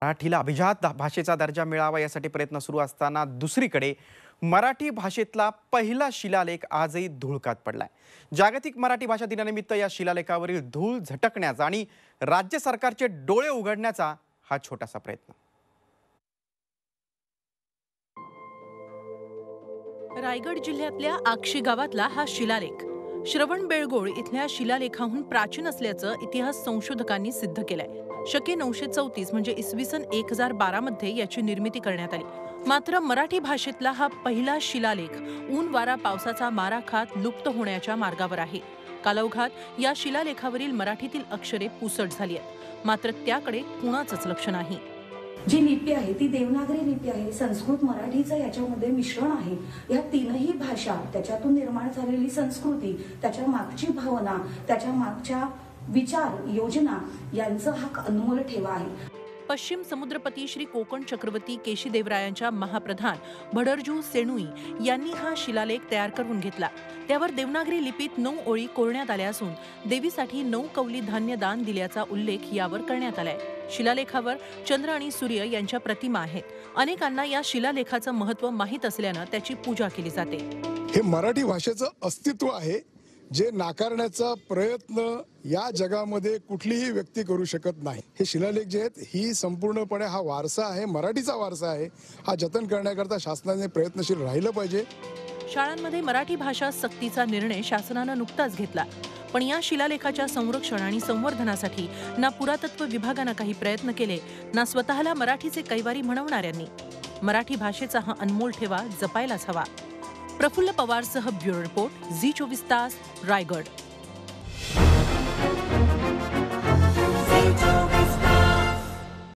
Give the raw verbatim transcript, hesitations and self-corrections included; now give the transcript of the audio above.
मराठीला अभिजात भाषेचा दर्जा मिळावा यासाठी प्रयत्न सुरू असताना दुसरीकडे मराठी भाषेतला पहिला शिलालेख आजही धुळकात पडलाय। जागतिक मराठी भाषा दिनानिमित्त या शिलालेखावरील धूळ झटकण्याचा आणि राज्य सरकारचे डोळे उघडण्याचा हा छोटासा प्रयत्न। रायगड जिल्ह्यातल्या आक्षी गावातला हा शिलालेख श्रवणबेळगोळ इथल्या शिलालेखाहून प्राचीन असल्याचं इतिहास संशोधकांनी सिद्ध केलंय। शके नऊशे चौतीस म्हणजे इसवी सन एक हजार बारा मध्ये याची निर्मिती करण्यात आली। मात्र मराठी भाषेतला हा पहिला शिलालेख ऊन वारा पावसाचा मारा खात लुप्त होण्याच्या मार्गावर आहे। कालौघात या शिलालेखावरील मराठीतील अक्षरे पुसट झाली आहेत, मात्र त्याकडे कुणाचंच लक्ष नाही। जी लिपी आहे ती देवनागरी लिपी आहे, संस्कृत मराठीचं याच्यामध्ये मिश्रण आहे। या तीनही भाषा, त्याच्यातून निर्माण झालेली संस्कृती, त्याच्या मागची भावना, त्याच्या मागच्या विचार योजना यांचा हा अनमोल ठेवा आहे। पश्चिम समुद्रपती श्री कोकण चक्रवर्ती केशीदेवरायांच्या महाप्रधान भडरजू सेणुई यांनी हा शिलालेख तयार करून घेतला। त्यावर देवनागरी लिपीत नऊ ओळी कोरण्यात आल्या असून देवीसाठी नऊ कौली धान्य दान दिल्याचा उल्लेख यावर करण्यात आलाय। शिलालेखावर चंद्र आणि सूर्य यांच्या प्रतिमा आहेत। अनेकांना या शिलालेखाचं महत्त्व माहीत असल्यानं त्याची पूजा केली जाते। हे मराठी भाषेचं अस्तित्व आहे, जे नाकारण्याचा प्रयत्न या जगामध्ये कुठलीही व्यक्ती करू शकत नाही। हे शिलालेख जे आहेत ही संपूर्णपणे हा वारसा आहे, मराठीचा वारसा आहे। हा जतन करण्याकरता शासनाने प्रयत्नशील राहिलं पाहिजे। शाळांमध्ये मराठी भाषा सक्तीचा निर्णय शासनानं नुकताच घेतला, पण या शिलालेखाच्या संरक्षण आणि संवर्धनासाठी ना पुरातत्व विभागानं काही प्रयत्न केले, ना स्वतःला मराठीचे कैवारी म्हणवणाऱ्यांनी। मराठी भाषेचा हा अनमोल ठेवा जपायलाच हवा। प्रफुल्ल पवारसह ब्युरो रिपोर्ट, झी चोवीस तास, रायगड।